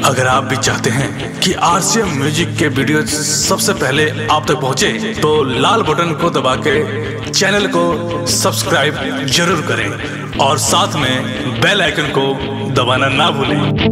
अगर आप भी चाहते हैं कि आरसीएम म्यूजिक के वीडियो सबसे पहले आप तक पहुंचे, तो लाल बटन को दबा के चैनल को सब्सक्राइब जरूर करें और साथ में बेल आइकन को दबाना ना भूलें।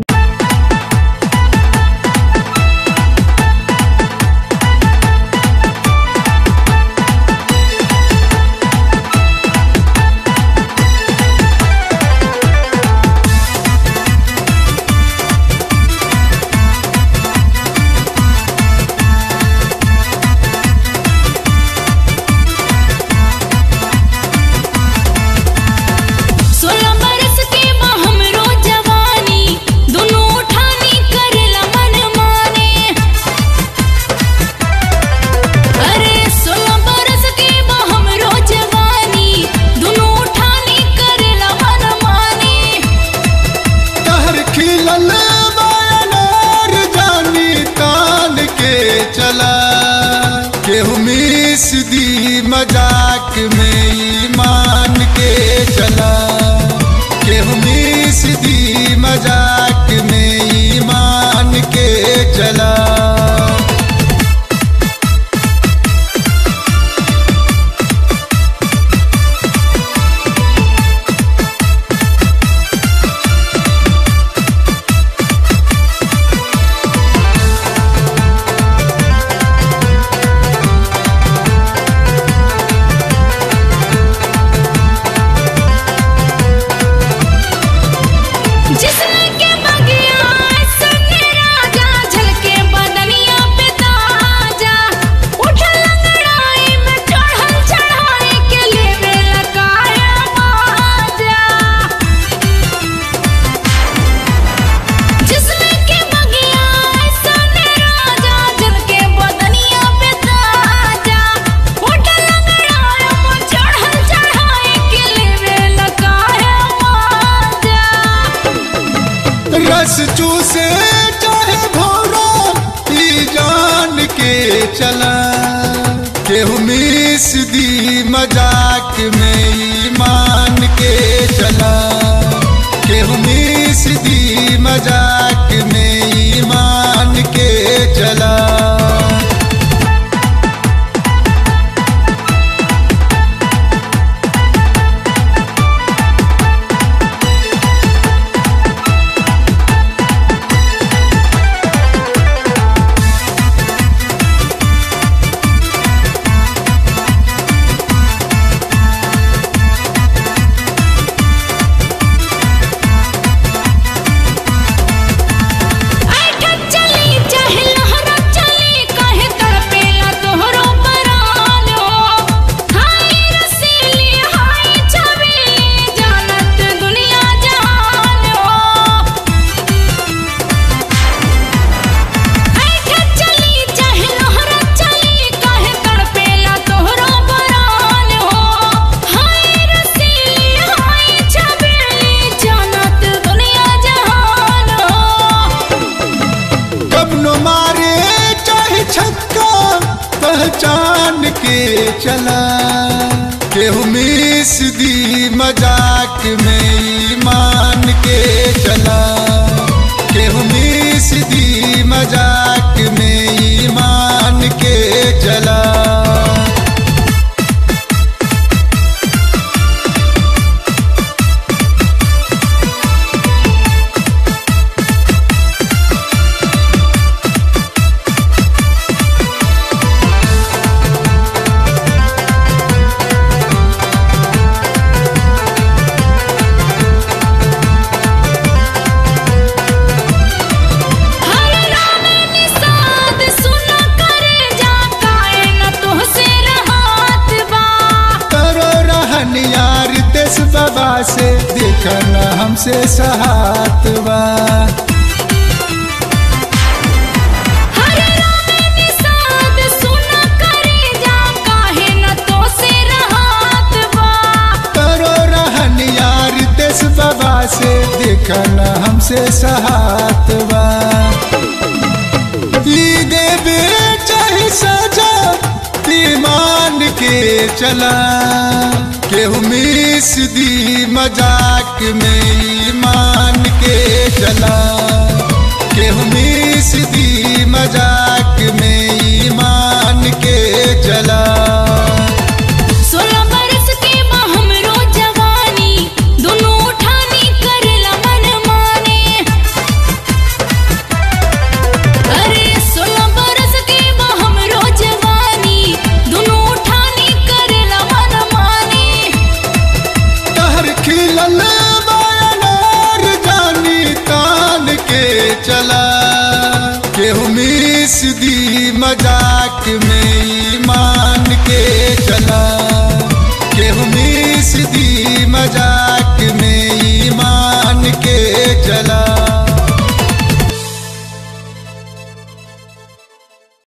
दी मजाक में ईमान के चला, केहू मिस दी मजाक में ईमान के चला। रस चूसे चाहे भौरा पी जान के चला, केहू मिस दी मजाक में ईमान के चला, केहू मिस दी मजाक में ईमान के चला। पहचान के चला, केहू मिस दी मजाक में ईमान के चला, केहू मिस दी मजाक में ईमान के चला। बाबा से देखना हमसे सहात बा, करो रहन यार देश बाबा से देखना हमसे सहात बा। देवे चाहे सजा ईमान के चला, केहू मिस दी मजाक में ईमान के चला, के केहू मिस दी मजाक में ईमान के चला। 16 बरस के बा हमरो जवानी, दोनों उठानी करेला मन माने। अरे 16 बरस के बा हमरो जवानी, दोनों उठानी करेला मन माने। तहर खिलल बायनार जानी तान के चला। केहू मिस दी मजाक में